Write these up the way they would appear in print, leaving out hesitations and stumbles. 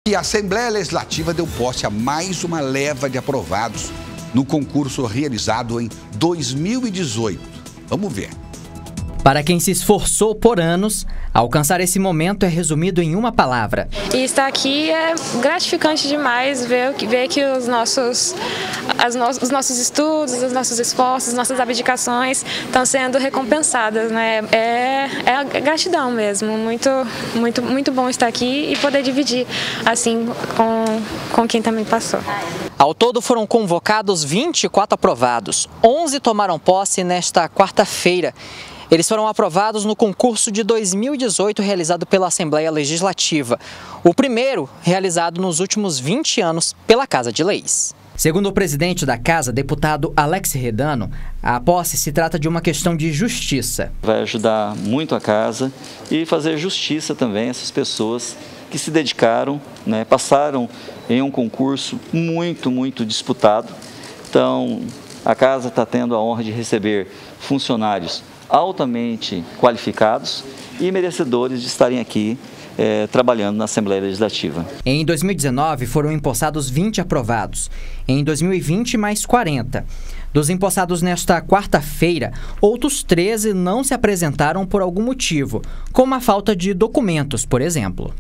E a Assembleia Legislativa deu posse a mais uma leva de aprovados no concurso realizado em 2018. Vamos ver. Para quem se esforçou por anos, alcançar esse momento é resumido em uma palavra. E estar aqui é gratificante demais, ver que os nossos estudos, os nossos esforços, nossas abdicações estão sendo recompensadas, né? É gratidão mesmo, muito bom estar aqui e poder dividir assim com quem também passou. Ao todo foram convocados 24 aprovados, 11 tomaram posse nesta quarta-feira. Eles foram aprovados no concurso de 2018 realizado pela Assembleia Legislativa, o primeiro realizado nos últimos 20 anos pela Casa de Leis. Segundo o presidente da Casa, deputado Alex Redano, a posse se trata de uma questão de justiça. Vai ajudar muito a Casa e fazer justiça também a essas pessoas que se dedicaram, né, passaram em um concurso muito disputado. Então, a Casa está tendo a honra de receber funcionários altamente qualificados e merecedores de estarem aqui trabalhando na Assembleia Legislativa. Em 2019 foram empossados 20 aprovados, em 2020 mais 40. Dos empossados nesta quarta-feira, outros 13 não se apresentaram por algum motivo, como a falta de documentos, por exemplo.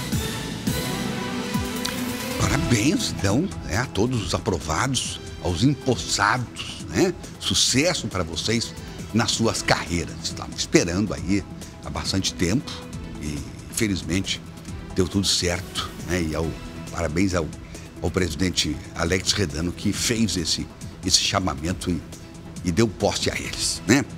Parabéns, então, a todos os aprovados, aos empossados, né? Sucesso para vocês nas suas carreiras. Estamos esperando aí há bastante tempo e, infelizmente, deu tudo certo, né? E parabéns ao presidente Alex Redano, que fez esse chamamento e deu posse a eles, né?